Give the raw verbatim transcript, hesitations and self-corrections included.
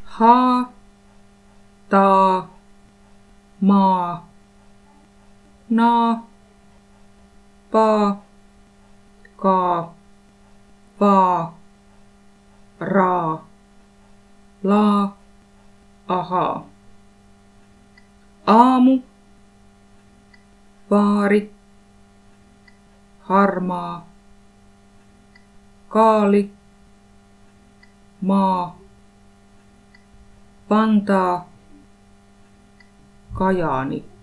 haa, taa, maa, naa, paa, kaa, paa, raa, laa, ahaa. Aamu, vaari, harmaa, kaali, maa, Vantaa, Kajaani.